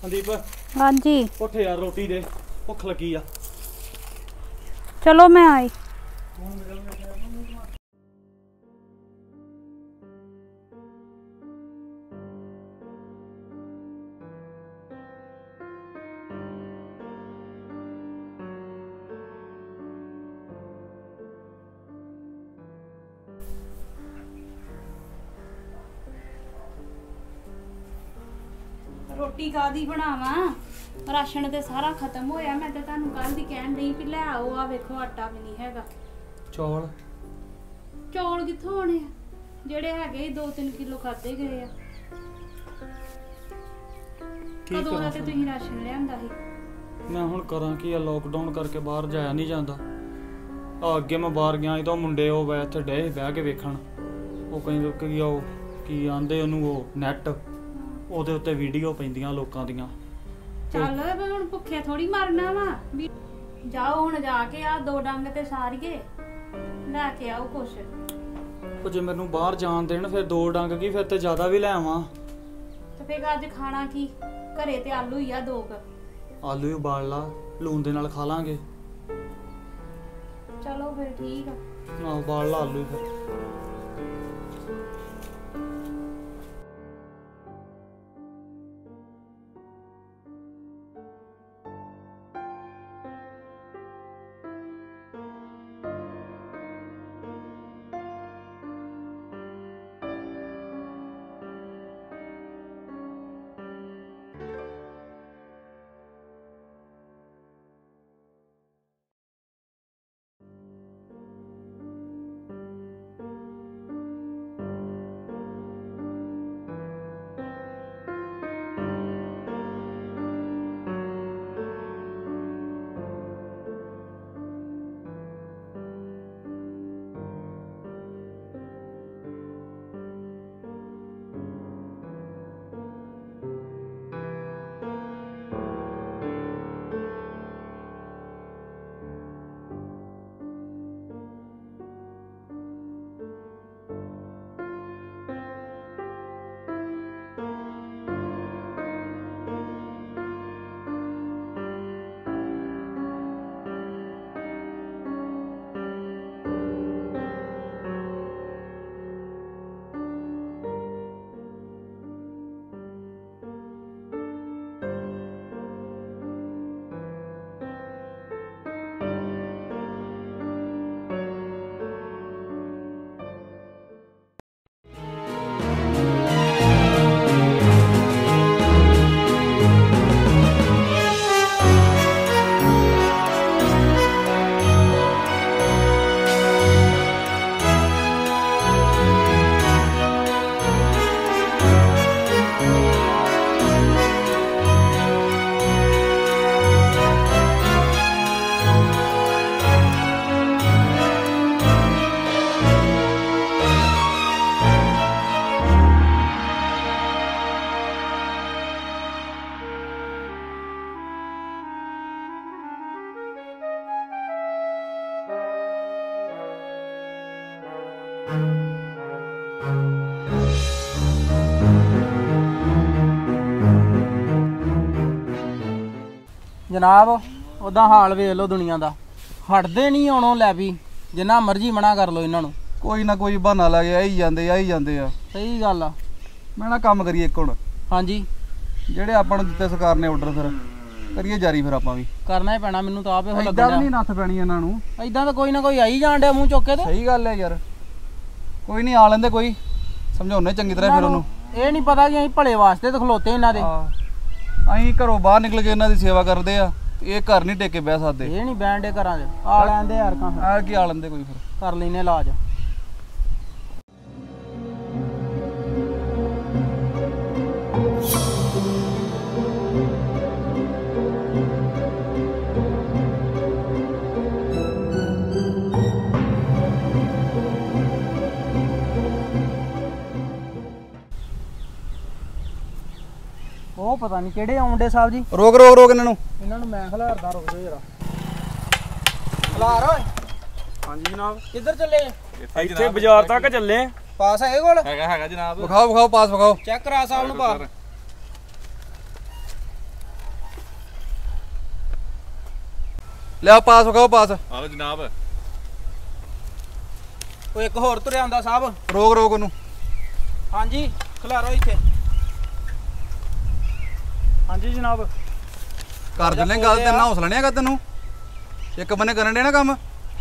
संदीप हाँ जी उठ यार रोटी दे भुख लगी आ। चलो मैं आई। रोटी कादी बनावा राशन ते सारा खत्म होया। मैं ते तुहानू कल दी कहन डई भी लै आओ। आ वेखो आटा भी नहीं हैगा। चौल चौल कित्थों होने जेड़े हैगे 2-3 किलो खादे गए आ। कदों दा ते तुसीं राशन लिआंदा सी। मैं हुण करां की लॉकडाउन करके बाहर जाया नहीं जांदा। अगे मैं बाहर गया तो मुंडे इत्थे डे बह के वेखण की आंदे ओनू नैट ਉਹਦੇ ਉੱਤੇ ਵੀਡੀਓ ਪੈਂਦੀਆਂ ਲੋਕਾਂ ਦੀਆਂ। ਚੱਲ ਹੁਣ ਭੁੱਖੇ ਥੋੜੀ ਮਰਨਾ ਵਾ। ਜਾਓ ਹੁਣ ਜਾ ਕੇ ਆ 2 ਡੰਗ ਤੇ ਸਾਰੀਏ ਲੈ ਕੇ ਆਓ ਕੁਛ। ਉਹ ਜੇ ਮੈਨੂੰ ਬਾਹਰ ਜਾਣ ਦੇਣ ਫਿਰ 2 ਡੰਗ ਕੀ ਫਿਰ ਤੇ ਜ਼ਿਆਦਾ ਵੀ ਲੈ ਆਵਾਂ। ਤੇ ਫਿਰ ਅੱਜ ਖਾਣਾ ਕੀ ਘਰੇ ਤੇ ਆਲੂ ਹੀ ਆ 2 ਆਲੂ ਹੀ ਉਬਾਲ ਲਾ ਲੂਣ ਦੇ ਨਾਲ ਖਾ ਲਾਂਗੇ। ਚਲੋ ਫਿਰ ਠੀਕ ਆ। ਆਹ ਉਬਾਲ ਲਾ ਆਲੂ ਫਿਰ। जनाब उदा हाल वेख लो दुनिया का हटते नहीं आनों लै भी जिन्ना मर्जी मना कर लो इन्हों कोई ना कोई बहाना लै के आई जाते आ। सही गल आ। मैं ना काम करिए एक हुण। हाँ जी जेडे आपां नूं दित्ते सरकार ने ऑर्डर फिर करिए जारी। फिर आपां भी करना ही पैना। मैनूं तां आप इहो लगदा नहीं नत्थ पैनी इन्हां नूं। इदां तां कोई ना कोई आई जाण डे मूँह चुक के। सही गल है यार। कोई नहीं आ लेंदे कोई समझाउने चंगी तरह फिर उन्होंने। ये नहीं पता कि असीं भले वास्ते तो खलोते इन्हां दे। असीं घरों बाहर निकल के इन्हां दी सेवा करदे आ। ये घर नहीं टेके बह सकदे। ये नहीं बहन दे घरां दे आ लैंदे यार कां आ की आ लेंदे कोई फिर कर लैने इलाज। ਉਹ ਪਤਾ ਨਹੀਂ ਕਿਹੜੇ ਆਉਂਦੇ ਸਾਹਿਬ ਜੀ। ਰੋਕ ਰੋਕ ਰੋਕ ਇਹਨਾਂ ਨੂੰ ਮੈਂ ਖਲਾਰਦਾ। ਰੁਕ ਜਾ ਜਰਾ ਖਲਾਰ ਓਏ। ਹਾਂਜੀ ਜਨਾਬ ਕਿੱਧਰ ਚੱਲੇ? ਇੱਥੇ ਬਾਜ਼ਾਰ ਤੱਕ ਚੱਲੇ। ਪਾਸ ਹੈਗੇ ਕੋਲ? ਹੈਗਾ ਜਨਾਬ। ਵਿਖਾਓ ਵਿਖਾਓ ਪਾਸ ਵਿਖਾਓ। ਚੈੱਕ ਕਰਾ ਸਾਹਿਬ ਨੂੰ ਪਾ। ਲਿਆ ਪਾਸ ਵਿਖਾਓ ਪਾਸ। ਆਲੋ ਜਨਾਬ। ਉਹ ਇੱਕ ਹੋਰ ਤੁਰਿਆ ਆਉਂਦਾ ਸਾਹਿਬ। ਰੋਕ ਰੋਕ ਉਹਨੂੰ। ਹਾਂਜੀ ਖਿਲਾਰੋ ਇੱਥੇ। ਹਾਂਜੀ ਜਨਾਬ। ਕਰ ਦਿੰਨੇ ਗੱਲ, ਤੇ ਨਾ ਹੌਸਲਾ ਨਹੀਂ ਹੈਗਾ ਤੈਨੂੰ। ਇੱਕ ਬੰਨੇ ਕਰਨ ਦੇ ਨਾ ਕੰਮ।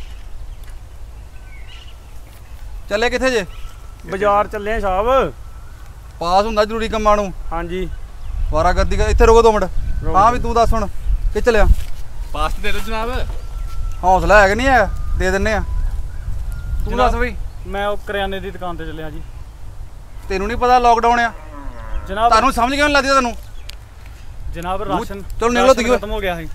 ਚੱਲੇ ਕਿੱਥੇ ਜੇ? ਬਾਜ਼ਾਰ ਚੱਲੇ ਆ ਸਾਹਿਬ। ਪਾਸ ਹੁੰਦਾ ਜ਼ਰੂਰੀ ਕੰਮਾਂ ਨੂੰ। ਹਾਂਜੀ। ਵਾਰਾਗਰਦੀ ਇੱਥੇ ਰੁਕੋ 2 ਮਿੰਟ। ਹਾਂ ਵੀ ਤੂੰ ਦੱਸ ਹੁਣ ਕਿ ਚੱਲਿਆ? ਪਾਸ ਦੇ ਦਿਓ ਜਨਾਬ। ਹੌਸਲਾ ਹੈ ਕਿ ਨਹੀਂ ਹੈ? ਦੇ ਦਿੰਨੇ ਆ। ਤੂੰ ਦੱਸ ਬਈ। ਮੈਂ ਉਹ ਕਰਿਆਨੇ ਦੀ ਦੁਕਾਨ ਤੇ ਚੱਲਿਆ ਜੀ। ਤੈਨੂੰ ਨਹੀਂ ਪਤਾ ਲੋਕਡਾਊਨ ਆ? ਜਨਾਬ ਤੁਹਾਨੂੰ ਸਮਝ ਕਿਉਂ ਨਹੀਂ ਲੱਗਦੀ ਤੈਨੂੰ? ਜਨਾਬ ਰਾਸ਼ਨ ਚਲੋ ਨਿਕਲੋ ਤੁਸੀਂ। ਖਤਮ ਹੋ ਗਿਆ ਸੀ।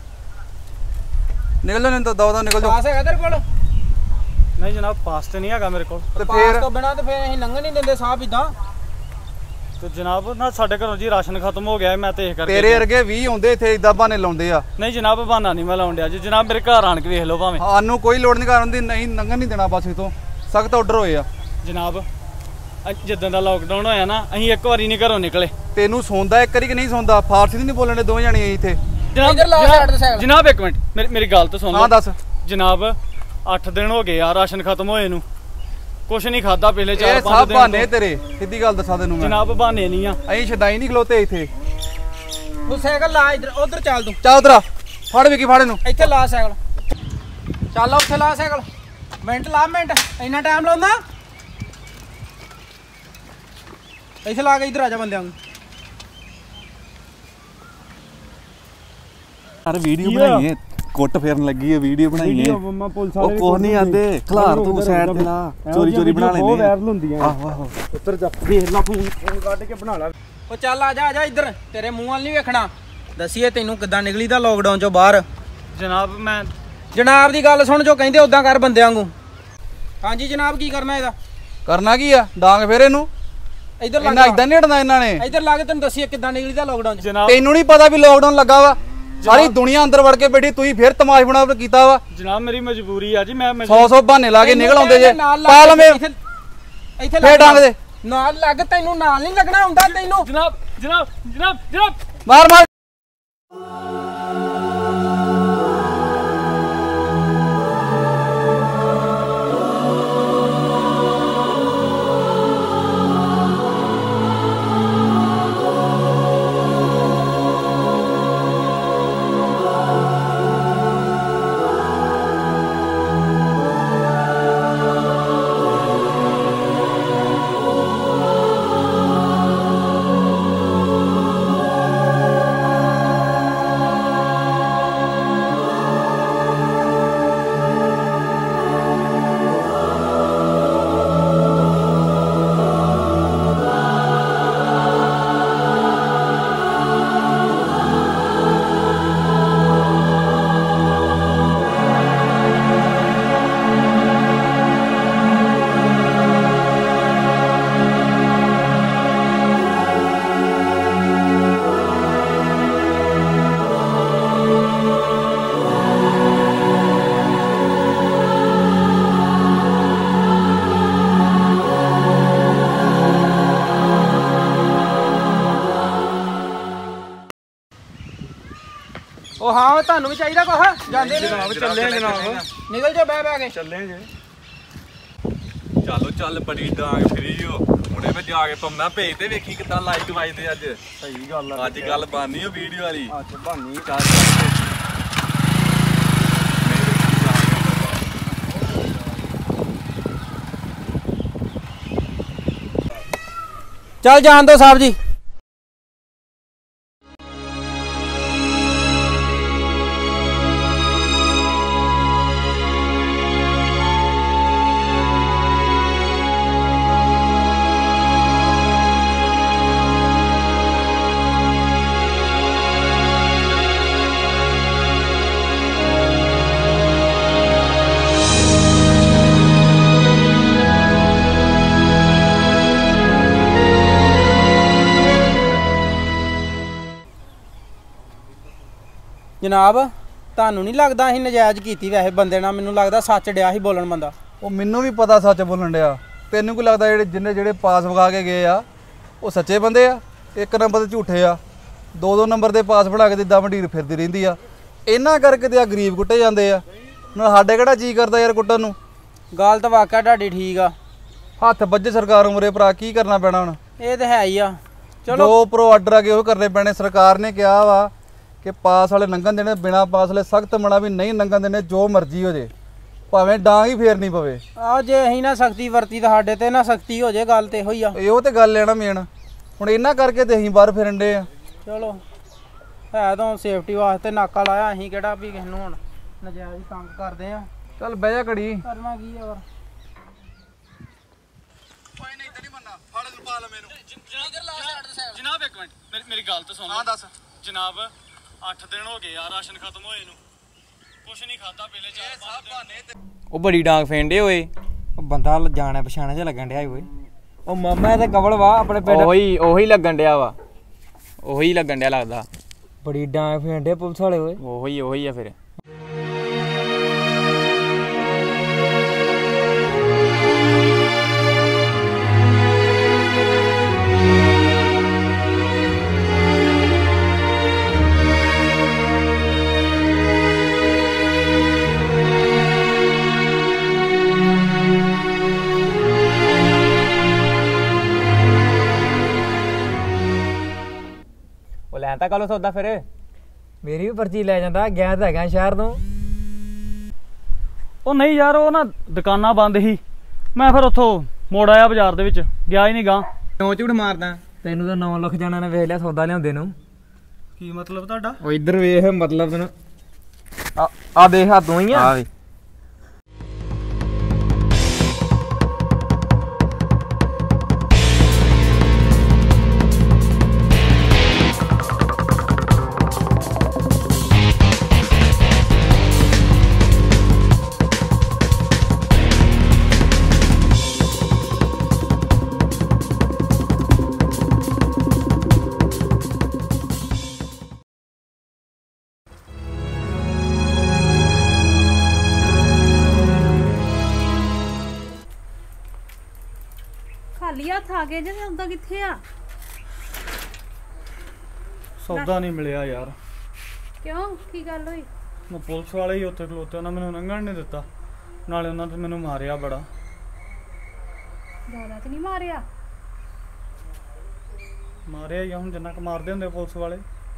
ਨਿਕਲ ਜਾ, ਨਹੀਂ ਤਾਂ ਦਵਾ ਨਿਕਲ ਜਾ। ਪਾਸ ਹੈਗਾ ਤੇਰੇ ਕੋਲ? ਨਹੀਂ ਜਨਾਬ ਪਾਸ ਤੇ ਨਹੀਂ ਹੈਗਾ ਮੇਰੇ ਕੋਲ। ਤੇ ਪਾਸ ਫੇਰ ਤੋਂ ਬਿਨਾਂ ਤੇ ਫੇਰ ਅਸੀਂ ਲੰਘਣ ਨਹੀਂ ਦਿੰਦੇ ਸਾਹਿਬ ਇਦਾਂ। ਤੇ ਜਨਾਬ ਨਾ ਸਾਡੇ ਘਰੋਂ ਜੀ ਰਾਸ਼ਨ ਖਤਮ ਹੋ ਗਿਆ ਹੈ, ਮੈਂ ਤੇ ਇਹ ਕਰਕੇ ਤੇਰੇ ਵਰਗੇ 20 ਆਉਂਦੇ ਇੱਥੇ ਇਦਾਂ ਬਹਾਨੇ ਲਾਉਂਦੇ ਆ। ਨਹੀਂ ਜਨਾਬ ਬਹਾਨਾ ਨਹੀਂ ਮੈਂ ਲਾਉਣ ਡਿਆ ਜੀ। ਜਨਾਬ ਮੇਰੇ ਘਰ ਆਣ ਕੇ ਵੇਖ ਲਓ ਭਾਵੇਂ। ਸਾਨੂੰ ਕੋਈ ਲੋੜ ਨਹੀਂ ਕਰਨ ਦੀ, ਨਹੀਂ ਲੰਘਣ ਨਹੀਂ ਦੇਣਾ ਬਸ। ਇਤੋਂ ਸਖਤ ਆਰਡਰ ਹੋਏ ਆ। ਜਨਾਬ ਜਿੱਦਾਂ ਦਾ ਲਾਕਡਾਊਨ ਹੋਇਆ ਨਾ ਅਸੀਂ ਇੱਕ ਵਾਰੀ ਨਹੀਂ ਘਰੋਂ ਨਿਕਲੇ। ਤੈਨੂੰ ਸੌਂਦਾ ਇੱਕ ਵਾਰੀ ਕਿ ਨਹੀਂ ਸੌਂਦਾ? ਫਾਰਸੀ ਨਹੀਂ ਬੋਲਣੇ ਦੋਵੇਂ ਜਾਣੇ ਇੱਥੇ। ਇੱਧਰ ਲਾ ਸਾਈਡ ਤੇ ਸਾਈਕਲ। ਜਨਾਬ ਇੱਕ ਮਿੰਟ ਮੇਰੀ ਗੱਲ ਤਾਂ ਸੁਣ ਲਓ। ਹਾਂ ਦੱਸ। ਜਨਾਬ 8 ਦਿਨ ਹੋ ਗਏ ਆ ਰਾਸ਼ਨ ਖਤਮ ਹੋਏ ਨੂੰ। ਕੁਛ ਨਹੀਂ ਖਾਦਾ ਪਿਛਲੇ 4-5 ਇਹ ਦਿਨ ਸਭ ਬਹਾਨੇ ਤੇਰੇ। ਸਿੱਧੀ ਗੱਲ ਦੱਸਾਂ ਤੈਨੂੰ ਮੈਂ। ਜਨਾਬ ਬਹਾਨੇ ਨਹੀਂ ਆ। ਅਸੀਂ ਛਦਾਈ ਨਹੀਂ ਖਲੋਤੇ ਇੱਥੇ। ਤੂੰ ਸਾਈਕਲ ਲਾ ਇੱਧਰ, ਉਧਰ ਚੱਲ ਤੂੰ। ਚੱਲ ਉਧਰ ਫੜ ਵਿਕੀ, ਫੜ ਇਹਨੂੰ। ਇੱਥੇ ਲਾ ਸਾਈਕਲ। ਚੱਲ ਉੱਥੇ ਲਾ ਸਾਈਕਲ। ਮਿੰਟ ਲਾ ਮਿੰਟ। ਇੰਨਾ ਟਾਈਮ ਲਾਉਂਦਾ? ਇੱਥੇ ਲਾ ਕੇ ਇੱਧਰ ਆ ਜਾ ਬੰਦਿਆਂ ਨੂੰ। ਯਾਰ ਵੀਡੀਓ ਬਣਾਈਏ, ਕੁੱਟ ਫੇਰਨ ਲੱਗੀ ਹੈ। ਵੀਡੀਓ ਬਣਾਈਏ। ਉਹ ਕੁਛ ਨਹੀਂ ਆਂਦੇ। ਖਲਾਰ ਤੂੰ ਸਾਈਡ ਤੇ ਲਾ। ਚੋਰੀ ਚੋਰੀ ਬਣਾ ਲੈਂਦੇ। ਬਹੁਤ ਵਾਇਰਲ ਹੁੰਦੀਆਂ। ਆਹੋ ਆਹੋ। ਉੱਤਰ ਜਾ ਵੇਖ ਲਾ ਫੋਨ ਕੱਢ ਕੇ ਬਣਾ ਲਾ। ਉਹ ਚੱਲ ਆ ਜਾ ਇੱਧਰ। ਤੇਰੇ ਮੂੰਹ ਵੱਲ ਨਹੀਂ ਵੇਖਣਾ। ਦੱਸੀਏ ਤੈਨੂੰ ਕਿੱਦਾਂ ਨਿਕਲੀ ਦਾ ਲੋਕਡਾਊਨ ਚੋਂ ਬਾਹਰ। ਜਨਾਬ ਮੈਂ ਜਨਾਬ ਦੀ ਗੱਲ ਸੁਣ, ਜੋ ਕਹਿੰਦੇ ਉਦਾਂ ਕਰ ਬੰਦਿਆਂ ਵਾਂਗੂ। ਹਾਂਜੀ ਜਨਾਬ ਕੀ ਕਰਨਾ ਇਹਦਾ? ਕਰਨਾ ਕੀ ਆ? ਡਾਂਗ ਫੇਰ ਇਹਨੂੰ। ਇੱਧਰ ਇਹਨਾਂ ਲੱਗ ਇਦਾਂ ਨਹੀਂ ਹਟਣਾ ਇਹਨਾਂ ਨੇ। ਇੱਧਰ ਲਾ ਕੇ ਤੈਨੂੰ ਦੱਸੀਏ ਕਿੱਦਾਂ ਨਿਕਲੀ ਦਾ ਲੋਕਡਾਊਨ ਚ। ਜਨਾਬ ਤੈਨੂੰ ਨਹੀਂ ਪਤਾ ਵੀ ਲੋਕਡਾਊਨ ਲੱਗਾ ਵਾ? ਸਾਰੀ ਦੁਨੀਆ ਅੰਦਰ ਵੜ ਕੇ ਬੈਠੀ, ਤੁਸੀਂ ਫੇਰ ਤਮਾਸ਼ ਬਣਾ ਕੀਤਾ ਵਾ। ਜਨਾਬ ਮੇਰੀ ਮਜਬੂਰੀ ਆ ਜੀ। ਮੈਂ 100 ਬਹਾਨੇ ਲਾ ਕੇ ਨਿਕਲ ਆਉਂਦੇ ਜੇ। ਨਾਲ ਪਾ ਲਵੇਂ ਇੱਥੇ ਫੇਰ ਡਾਂਗ ਦੇ ਨਾਲ ਲੱਗ। ਤੈਨੂੰ ਨਾਲ ਨਹੀਂ ਲੱਗਣਾ ਹੁੰਦਾ ਤੈਨੂੰ। ਜਨਾਬ ਜਨਾਬ ਜਨਾਬ ਜਨਾਬ ਮਾਰ ਮਾਰ। ਉਹ ਹਾਂ ਤੁਹਾਨੂੰ ਵੀ ਚਾਹੀਦਾ ਕੁਛ? ਜਾਂਦੇ ਨੇ ਜਨਾਬ ਚੱਲੇ ਆ ਜਨਾਬ। ਨਿਕਲ ਜਾ ਬਹਿ ਕੇ। ਚੱਲੇ ਜੇ। ਚਲੋ ਚੱਲ ਬੜੀ ਡਾਂਗ ਫਰੀ ਹੋ। ਹੁਣੇ ਮੈਂ ਜਾ ਕੇ ਪੰਮਾ ਭੇਜ ਤੇ ਵੇਖੀ ਕਿੱਦਾਂ ਲਾਈਕ ਵੱਜਦੇ ਅੱਜ। ਸਹੀ ਗੱਲ ਆ। ਅੱਜ ਗੱਲ ਬਾਨੀ ਹੋ ਵੀਡੀਓ ਵਾਲੀ। ਅੱਜ ਬਾਨੀ। ਚੱਲ ਚੱਲ ਜਾਣ ਦੋ ਸਾਹਿਬ ਜੀ। ਜਨਾਬ ਤੁਹਾਨੂੰ ਨਹੀਂ ਲੱਗਦਾ ਅਸੀਂ ਨਜਾਇਜ਼ ਕੀਤੀ? ਵੈਸੇ ਬੰਦੇ ਨਾਲ ਮੈਨੂੰ ਲੱਗਦਾ ਸੱਚ ਡਿਆ ਸੀ ਬੋਲਣ ਬੰਦਾ। ਉਹ ਮੈਨੂੰ ਵੀ ਪਤਾ ਸੱਚ ਬੋਲਣ ਡਿਆ। ਤੈਨੂੰ ਕੀ ਲੱਗਦਾ ਜਿਹੜੇ ਪਾਸ ਵਿਖਾ ਕੇ ਗਏ ਆ ਉਹ ਸੱਚੇ ਬੰਦੇ ਆ? 1 ਨੰਬਰ ਤੇ ਝੂਠੇ ਆ। 2-2 ਨੰਬਰ ਦੇ ਪਾਸ ਬਣਾ ਕੇ ਤੇ ਇਦਾਂ ਮੰਡੀਰ ਫਿਰਦੀ ਰਹਿੰਦੀ ਆ। ਇਹਨਾਂ ਕਰਕੇ ਤੇ ਆ ਗਰੀਬ ਕੁੱਟੇ ਜਾਂਦੇ ਆ। ਨਾਲ ਸਾਡੇ ਕਿਹੜਾ ਜੀ ਕਰਦਾ ਯਾਰ ਕੁੱਟਣ ਨੂੰ। ਗੱਲ ਤਾਂ ਵਾਕਿਆ ਤੁਹਾਡੀ ਠੀਕ ਆ। ਹੱਥ ਵੱਜੇ ਸਰਕਾਰ ਉਮਰੇ ਭਰਾ, ਕੀ ਕਰਨਾ ਪੈਣਾ ਹੁਣ। ਇਹ ਤਾਂ ਹੈ ਹੀ ਆ। ਚਲੋ ਜੋ ਉੱਪਰੋਂ ਆਰਡਰ ਆ ਗਏ ਉਹ ਕਰਨੇ ਪੈਣੇ। ਸਰਕਾਰ ਨੇ ਕਿਹਾ ਵਾ ਕਿ ਪਾਸ ਵਾਲੇ ਲੰਘਣ ਦੇਣੇ, ਬਿਨਾ ਪਾਸ ਵਾਲੇ ਸਖਤ ਮਨਾ ਵੀ ਨਹੀਂ ਲੰਘਣ ਦੇਣੇ, ਜੋ ਮਰਜ਼ੀ ਹੋ ਜੇ, ਭਾਵੇਂ ਡਾਂਗ ਹੀ ਫੇਰਨੀ ਪਵੇ। ਆ ਜੇ ਅਸੀਂ ਨਾ ਸਖਤੀ ਵਰਤੀ ਤਾਂ ਸਾਡੇ ਤੇ ਨਾ ਸਖਤੀ ਹੋ ਜੇ, ਗੱਲ ਤੇ ਇਹੋ ਹੀ ਆ। ਇਹੋ ਤੇ ਗੱਲ ਹੈ ਨਾ ਮੇਨ। ਹੁਣ ਇਹਨਾਂ ਕਰਕੇ ਤੇ ਅਸੀਂ ਬਾਹਰ ਫਿਰਨ ਡੇ ਆ। ਚਲੋ ਹੈ ਤਾਂ ਸੇਫਟੀ ਵਾਸਤੇ ਨਾਕਾ ਲਾਇਆ, ਅਸੀਂ ਕਿਹੜਾ ਵੀ ਕਿਸੇ ਨੂੰ ਹੁਣ ਨਜਾਇਜ਼ ਤੰਗ ਕਰਦੇ ਆ। ਚੱਲ ਬਹਿ ਜਾ ਘੜੀ। ਕਰਨਾ ਕੀ ਆ ਹੋਰ। ਜਨਾਬ ਇੱਕ ਮਿੰਟ ਮੇਰੀ ਗੱਲ ਤਾਂ ਸੁਣ। ਹਾਂ ਦੱਸ ਜਨਾਬ। 8 ਦਿਨ ਹੋ ਗਏ ਆ ਰਾਸ਼ਨ ਖਤਮ ਹੋਏ ਨੂੰ, ਕੁਛ ਨਹੀਂ ਖਾਦਾ ਪਹਿਲੇ 4-5 ਦਿਨ। ਉਹ ਬੜੀ ਡਾਂਗ ਫੇਂਡੇ ਓਏ। ਉਹ ਬੰਦਾ ਜਾਣੇ ਪਛਾਣੇ ਜਿਹਾ ਲੱਗਣ ਡਿਆ ਓਏ। ਉਹ ਮਾਮਾ ਇਹਦੇ ਕਵਲ ਵਾ ਆਪਣੇ ਪਿੰਡ। ਉਹੀ ਲੱਗਣ ਡਿਆ ਵਾ। ਉਹੀ ਲੱਗਣ ਡਿਆ ਲੱਗਦਾ। ਬੜੀ ਡਾਂਗ ਫੇਂਡੇ ਪੁਲਿਸ ਵਾਲੇ ਓਏ। ਉਹੀ ਆ ਫਿਰ। ਲੈਣ ਤਾਂ ਕੱਲ ਸੌਦਾ ਫਿਰ। ਮੇਰੀ ਵੀ ਪਰਚੀ ਲੈ ਜਾਂਦਾ। ਗਿਆ ਤਾਂ ਹੈਗਾ ਸ਼ਹਿਰ ਤੋਂ। ਉਹ ਨਹੀਂ ਯਾਰ, ਉਹ ਨਾ ਦੁਕਾਨਾਂ ਬੰਦ ਸੀ, ਮੈਂ ਫਿਰ ਉੱਥੋਂ ਮੋੜ ਆਇਆ ਬਾਜ਼ਾਰ ਦੇ ਵਿੱਚ, ਗਿਆ ਹੀ ਨਹੀਂ ਗਾਂ। ਕਿਉਂ ਝੂਠ ਮਾਰਦਾ? ਤੈਨੂੰ ਤਾਂ 9 ਲੱਖ ਜਾਣਾ ਨੇ ਵੇਖ ਲਿਆ ਸੌਦਾ ਲਿਆਉਂਦੇ ਨੂੰ। ਕੀ ਮਤਲਬ ਤੁਹਾਡਾ? ਉਹ ਇੱਧਰ ਵੇਖ ਮਤਲਬ ਤੈਨੂੰ ਆ ਦੇਖ ਆ ਤੂੰ ਹੀ ਆ। ਖਾਲੀ ਹੱਥ ਆ ਗਏ ਜੇ, ਸੌਦਾ ਕਿੱਥੇ ਆ? ਸੌਦਾ ਨਹੀਂ ਮਿਲਿਆ ਯਾਰ। ਕਿਉਂ, ਕੀ ਗੱਲ ਹੋਈ? ਮੈਂ ਪੁਲਿਸ ਵਾਲੇ ਹੀ ਉੱਥੇ ਖਲੋਤੇ, ਉਹਨਾਂ ਮੈਨੂੰ ਲੰਘਣ ਨਹੀਂ ਦਿੱਤਾ, ਨਾਲੇ ਉਹਨਾਂ ਤੇ ਮੈਨੂੰ ਮਾਰਿਆ ਬੜਾ। ਜ਼ਿਆਦਾ ਤੇ ਨਹੀਂ ਮਾਰਿਆ? ਮਾਰਿਆ ਹੀ ਆ, ਹੁਣ ਜਿੰਨਾ ਕੁ ਮਾਰਦੇ ਹੁੰਦੇ ਪੁਲਿਸ ਵਾਲੇ।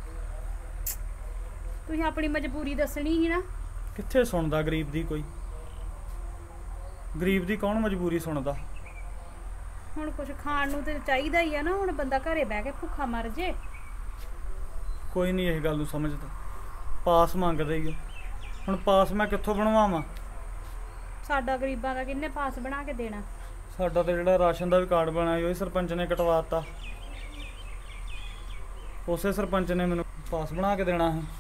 ਤੁਸੀਂ ਆਪਣੀ ਮਜਬੂਰੀ ਦੱਸਣੀ ਸੀ ਨਾ। ਕਿੱਥੇ ਸੁਣਦਾ ਗਰੀਬ ਦੀ ਕੋਈ? ਗਰੀਬ ਦੀ ਕੌਣ ਮਜਬੂਰੀ ਸੁਣਦਾ? ਹੁਣ ਕੁਝ ਖਾਣ ਨੂੰ ਤੇ ਚਾਹੀਦਾ ਹੀ ਆ ਨਾ। ਹੁਣ ਬੰਦਾ ਘਰੇ ਬਹਿ ਕੇ ਭੁੱਖਾ ਮਰ ਜੇ। ਕੋਈ ਨਹੀਂ ਇਹ ਗੱਲ ਨੂੰ ਸਮਝਦਾ। ਪਾਸ ਮੰਗਦੇ ਹੀ ਹੁਣ ਪਾਸ ਮੈਂ ਕਿੱਥੋਂ ਬਣਵਾਵਾਂ? ਸਾਡਾ ਗਰੀਬਾਂ ਦਾ ਕਿੰਨੇ ਪਾਸ ਬਣਾ ਕੇ ਦੇਣਾ? ਸਾਡਾ ਤੇ ਜਿਹੜਾ ਰਾਸ਼ਨ ਦਾ ਵੀ ਕਾਰਡ ਬਣਾਇਆ ਉਹ ਸਰਪੰਚ ਨੇ ਕਟਵਾਤਾ। ਉਸੇ ਸਰਪੰਚ ਨੇ ਮੈਨੂੰ ਪਾਸ ਬਣਾ ਕੇ ਦੇਣਾ ਹੈ।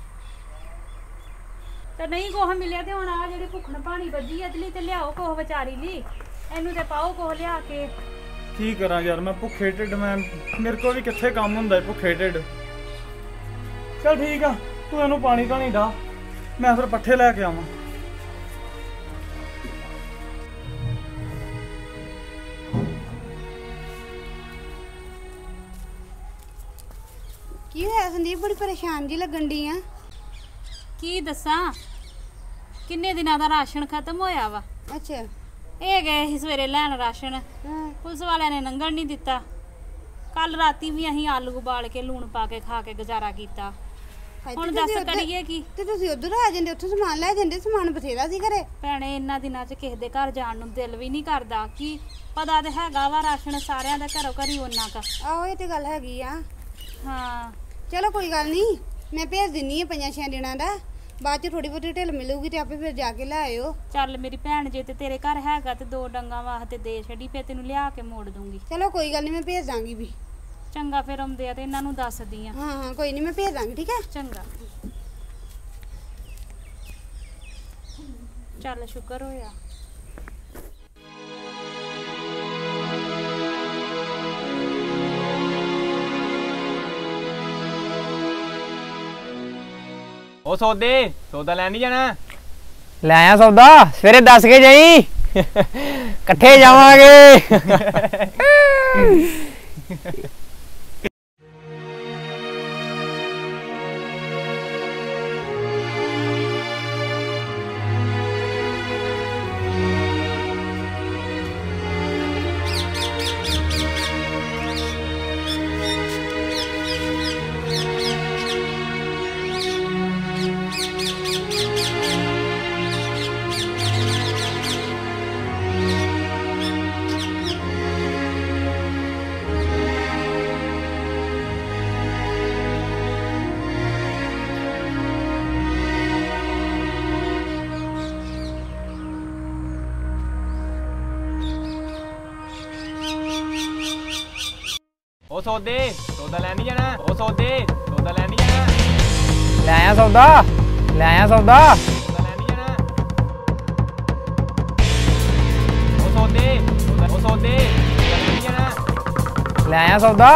ਤੇ ਨਹੀਂ ਕੁਛ ਮਿਲਿਆ ਤੇ ਹੁਣ ਆ ਜਿਹੜੀ ਭੁੱਖਣ ਪਾਣੀ ਵੱਜੀ ਅਦਲੀ ਤੇ ਲਿਆਓ ਕੁਛ ਵਿਚਾਰੀ ਲਈ। ਇਹਨੂੰ ਤੇ ਪਾਓ ਕੁਛ ਲਿਆ ਕੇ। ਕੀ ਕਰਾਂ ਯਾਰ, ਮੈਂ ਭੁੱਖੇ ਢਿੱਡ, ਮੇਰੇ ਕੋਲ ਵੀ ਕਿੱਥੇ ਕੰਮ ਹੁੰਦਾ ਹੈ ਭੁੱਖੇ ਢਿੱਡ। ਚਲ ਠੀਕ ਆ, ਤੂੰ ਇਹਨੂੰ ਪਾਣੀ ਧਾਣੀ ਡਾ, ਮੈਂ ਫਿਰ ਪੱਠੇ ਲੈ ਕੇ ਆਵਾਂ। ਕੀ ਹੋਇਆ ਸੰਦੀਪ? ਬੜੀ ਪਰੇਸ਼ਾਨ ਜੀ ਲੱਗਣ ਦੀ ਆ। ਕੀ ਦੱਸਾਂ, ਕਿੰਨੇ ਦਿਨਾਂ ਦਾ ਰਾਸ਼ਨ ਖਤਮ ਹੋਇਆ ਵਾ। ਅੱਛਾ। ਇਹ ਗਏ ਸੀ ਸਵੇਰੇ ਲੈਣ ਰਾਸ਼ਨ, ਪੁਲਿਸ ਵਾਲਿਆਂ ਨੇ ਲੰਘਣ ਨਹੀਂ ਦਿੱਤਾ। ਕੱਲ ਰਾਤੀ ਵੀ ਅਸੀਂ ਆਲੂ ਉਬਾਲ ਕੇ ਲੂਣ ਪਾ ਕੇ ਖਾ ਕੇ ਗੁਜ਼ਾਰਾ ਕੀਤਾ। ਹੁਣ ਦੱਸ ਕਰੀਏ ਕੀ? ਤੇ ਤੁਸੀਂ ਉਧਰ ਆ ਜਾਂਦੇ, ਉੱਥੋਂ ਸਮਾਨ ਲੈ ਜਾਂਦੇ। ਸਮਾਨ ਬਥੇਰਾ ਸੀ ਘਰੇ। ਭੈਣੇ ਇਹਨਾਂ ਦਿਨਾਂ 'ਚ ਕਿਸੇ ਦੇ ਘਰ ਜਾਣ ਨੂੰ ਦਿਲ ਵੀ ਨਹੀਂ ਕਰਦਾ। ਕੀ ਪਤਾ ਤੇ ਹੈਗਾ ਵਾ ਰਾਸ਼ਨ ਸਾਰਿਆਂ ਦਾ ਘਰੋਂ ਘਰੀ ਓਨਾ ਕ। ਆਹੋ ਇਹ ਤੇ ਗੱਲ ਹੈਗੀ ਆ। ਹਾਂ ਚਲੋ ਕੋਈ ਗੱਲ ਨਹੀਂ, ਮੈਂ ਭੇਜ ਦਿੰਨੀ ਆ 5-6 ਦਿਨਾਂ ਦਾ। ਬਾਅਦ 'ਚ ਥੋੜੀ ਬਹੁਤੀ ਢਿੱਲ ਮਿਲੂਗੀ ਤੇ ਆਪੇ ਫਿਰ ਜਾ ਕੇ ਲੈ ਆਇਓ। ਚੱਲ ਮੇਰੀ ਭੈਣ, ਜੇ ਤੇ ਤੇਰੇ ਘਰ ਹੈਗਾ ਤੇ 2 ਡੰਗਾਂ ਵਾਸਤੇ ਦੇ ਛੱਡੀ, ਫਿਰ ਤੈਨੂੰ ਲਿਆ ਕੇ ਮੋੜ ਦੂੰਗੀ। ਚਲੋ ਕੋਈ ਗੱਲ ਨਹੀਂ, ਮੈਂ ਭੇਜ ਦਾਂਗੀ ਵੀ। ਚੰਗਾ, ਫਿਰ ਆਉਂਦੇ ਆ ਤੇ ਇਹਨਾਂ ਨੂੰ ਦੱਸਦੀ ਆ। ਹਾਂ ਹਾਂ ਕੋਈ ਨਹੀਂ, ਮੈਂ ਭੇਜ ਦਾਂਗੀ। ਠੀਕ ਹੈ, ਚੰਗਾ। ਚੱਲ ਸ਼ੁਕਰ ਹੋਇਆ। ਉਹ ਸੌਦਾ ਲੈਣ ਨਹੀਂ ਜਾਣਾ? ਲੈ ਆਇਆ ਸੌਦਾ, ਸਵੇਰੇ ਦੱਸ ਕੇ ਜਾਈ, ਇਕੱਠੇ ਜਾਵਾਂਗੇ। ਉਹ ਸੌਦਾ ਲੈਣ ਨਹੀਂ ਜਾਣਾ ਉਹ ਸੌਦਾ ਲੈਣ ਨਹੀਂ ਜਾਣਾ ਲੈ ਆਇਆ ਸੌਦਾ ਸੌਦਾ ਲੈਣ ਨਹੀਂ ਜਾਣਾ ਉਹ ਸੌਦੇ ਲੈਣ ਨਹੀਂ ਜਾਣਾ ਲੈ ਆਇਆ ਸੌਦਾ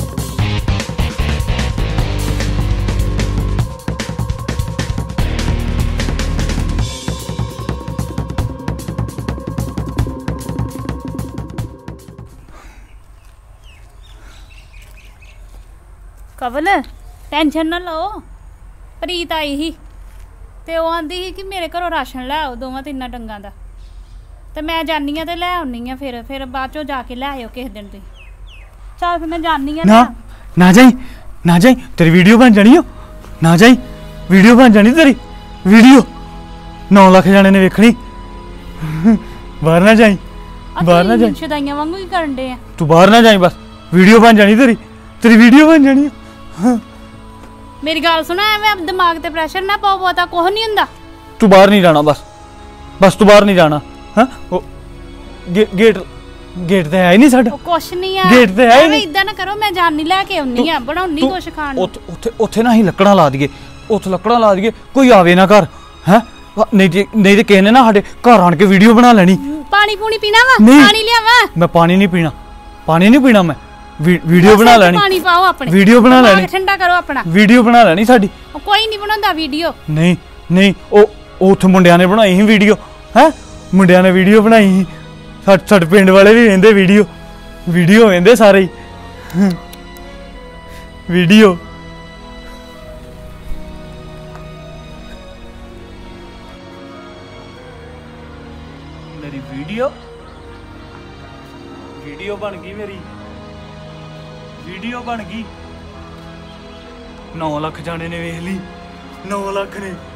ਕਵਲ ਟੈਨਸ਼ਨ ਨਾ ਲਓ ਪ੍ਰੀਤ ਆਈ ਸੀ ਤੇ ਉਹ ਆਂਦੀ ਸੀ ਕਿ ਮੇਰੇ ਘਰੋਂ ਰਾਸ਼ਨ ਲੈ ਆਓ 2-3 ਡੰਗਾਂ ਦਾ ਤੇ ਮੈਂ ਜਾਨੀ ਆ ਤੇ ਲੈ ਆਉਣੀ ਆ ਫਿਰ ਬਾਅਦ ਚੋਂ ਜਾ ਕੇ ਲੈ ਆਇਓ ਕਿਸੇ ਦਿਨ ਤੁਸੀਂ ਚੱਲ ਫਿਰ ਮੈਂ ਜਾਨੀ ਆ ਨਾ ਜਾਈ ਤੇਰੀ ਵੀਡੀਓ ਬਣ ਜਾਣੀ ਓ ਨਾ ਜਾਈ ਵੀਡੀਓ ਬਣ ਜਾਣੀ ਤੇਰੀ ਵੀਡੀਓ 9 ਲੱਖ ਜਾਣੇ ਨੇ ਵੇਖਣੀ ਬਾਹਰ ਨਾ ਜਾਈ ਸ਼ਦਾਈਆਂ ਵਾਂਗੂ ਹੀ ਕਰਨ ਦੇ ਆ ਤੂੰ ਬਾਹਰ ਨਾ ਜਾਈ ਬਸ ਵੀਡੀਓ ਬਣ ਜਾਣੀ ਤੇਰੀ ਵੀਡੀਓ ਬਣ ਜਾਣੀ ਮੇਰੀ ਗੱਲ ਸੁਣਾ ਐਵੇਂ ਦਿਮਾਗ ਤੇ ਪ੍ਰੈਸ਼ਰ ਨਾ ਪਾਓ ਬਹੁਤਾ ਕੁਝ ਨਹੀਂ ਹੁੰਦਾ ਤੂੰ ਬਾਹਰ ਨਹੀਂ ਜਾਣਾ ਬਸ ਤੂੰ ਬਾਹਰ ਨਹੀਂ ਜਾਣਾ ਹਾਂ ਉਹ ਗੇਟ ਤੇ ਹੈ ਹੀ ਨਹੀਂ ਸਾਡਾ ਕੁਛ ਨਹੀਂ ਆ ਗੇਟ ਤੇ ਹੈ ਹੀ ਨਹੀਂ ਇਦਾਂ ਨਾ ਕਰੋ ਮੈਂ ਜਾਨੀ ਲੈ ਕੇ ਆਉਣੀ ਆ ਬਣਾਉਣੀ ਕੁਛ ਖਾਣ ਨੂੰ ਉੱਥੇ ਨਾ ਹੀ ਲੱਕੜਾਂ ਲਾ ਦਈਏ ਕੋਈ ਆਵੇ ਨਾ ਘਰ ਹੈ ਨਹੀਂ ਤੇ ਕਿਸੇ ਨੇ ਨਾ ਸਾਡੇ ਘਰ ਆਣ ਕੇ ਵੀਡੀਓ ਬਣਾ ਲੈਣੀ ਪਾਣੀ ਪੂਣੀ ਪੀਣਾ ਵਾ ਪਾਣੀ ਲਿਆਵਾ ਮੈਂ ਪਾਣੀ ਨਹੀਂ ਪੀਣਾ ਮੈਂ ਵੀਡੀਓ ਬਣਾ ਲੈਣੀ ਪਾਣੀ ਪਾਓ ਆਪਣੇ ਵੀਡੀਓ ਬਣਾ ਲੈਣੀ ਠੰਡਾ ਕਰੋ ਆਪਣਾ ਵੀਡੀਓ ਬਣਾ ਲੈਣੀ ਸਾਡੀ ਕੋਈ ਨਹੀਂ ਬਣਾਉਂਦਾ ਵੀਡੀਓ ਨਹੀਂ ਉਹ ਉੱਥੇ ਮੁੰਡਿਆਂ ਨੇ ਬਣਾਈ ਸੀ ਵੀਡੀਓ ਹੈ ਮੁੰਡਿਆਂ ਨੇ ਵੀਡੀਓ ਬਣਾਈ ਸੀ ਸਾਡੇ ਪਿੰਡ ਵਾਲੇ ਵੀ ਵੇਂਦੇ ਵੀਡੀਓ ਵੇਂਦੇ ਸਾਰੇ ਹੀ ਵੀਡੀਓ ਮੇਰੀ ਵੀਡੀਓ ਬਣ ਗਈ ਮੇਰੀ ਵੀਡੀਓ ਬਣ ਗਈ 9 ਲੱਖ ਜਾਣੇ ਨੇ ਵੇਖ ਲਈ 9 ਲੱਖ ਨੇ